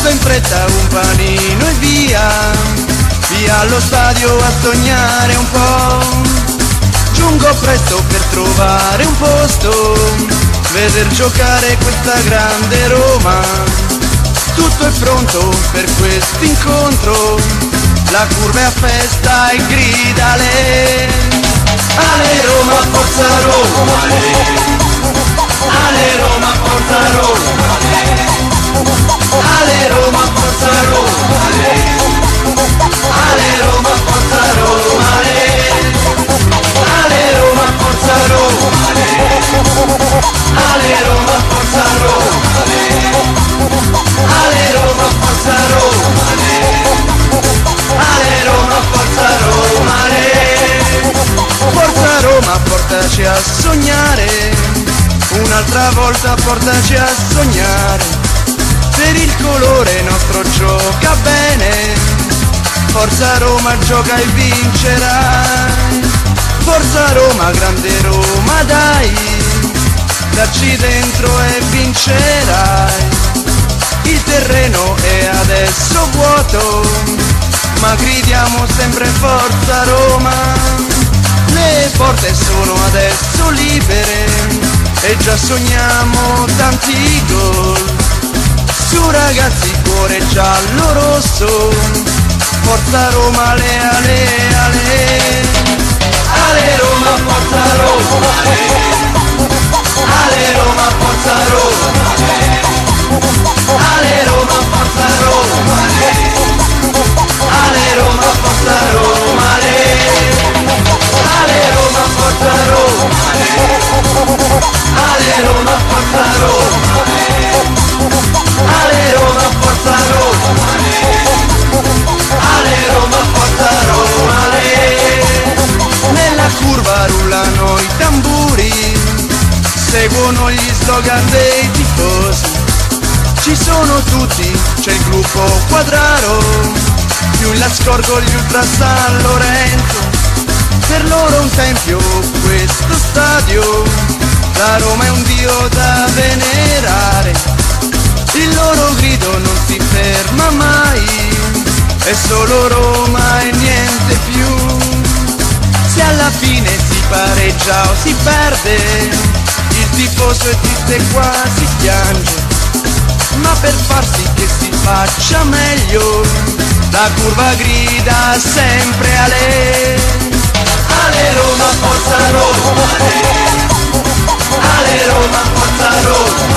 Tutto in fretta, un panino e via, via allo stadio a sognare un po'. Giungo presto per trovare un posto, veder giocare questa grande Roma. Tutto è pronto per quest'incontro, la curva è a festa e grida Ale. Ale Roma, forza Roma, Ale Roma, forza Roma, Ale Roma, forza Roma, Ale Roma, forza Roma, Ale Roma, forza Roma, Ale Roma, forza Roma, Ale Roma, forza Roma, Ale Roma, forza Roma, forza Roma, portaci a sognare, un'altra volta portaci a sognare, per il colore nostro gioca bene, forza Roma gioca e vincerai, forza Roma, grande Roma dai, dacci dentro e vincerai. Il terreno è adesso vuoto, ma gridiamo sempre forza Roma. Le porte sono adesso libere e già sogniamo tanti gol. Su ragazzi, cuore giallo rosso, forza Roma, ale ale ale. Ale Roma, forza Roma, Ale Roma, forza Roma, Ale Roma, forza Roma, Ale Roma, forza Roma, Ale Roma, forza Roma, Ale Roma, forza Roma, Ale Roma, forza Roma, Ale Roma, forza Roma. Nella curva rullano i tamburi, seguono gli slogan dei tifosi. Ci sono tutti, c'è il gruppo Quadraro, più in là scorgo gli Ultra San Lorenzo. Per loro un tempio questo stadio, la Roma è un dio da venerare. Il loro grido non si ferma mai, è solo Roma e niente più. Se alla fine si pareggia o si perde, il tifoso è triste e quasi piange, ma per far sì che si faccia meglio, la curva grida sempre Ale. Ale Roma, forza Roma, Ale Roma, forza Roma,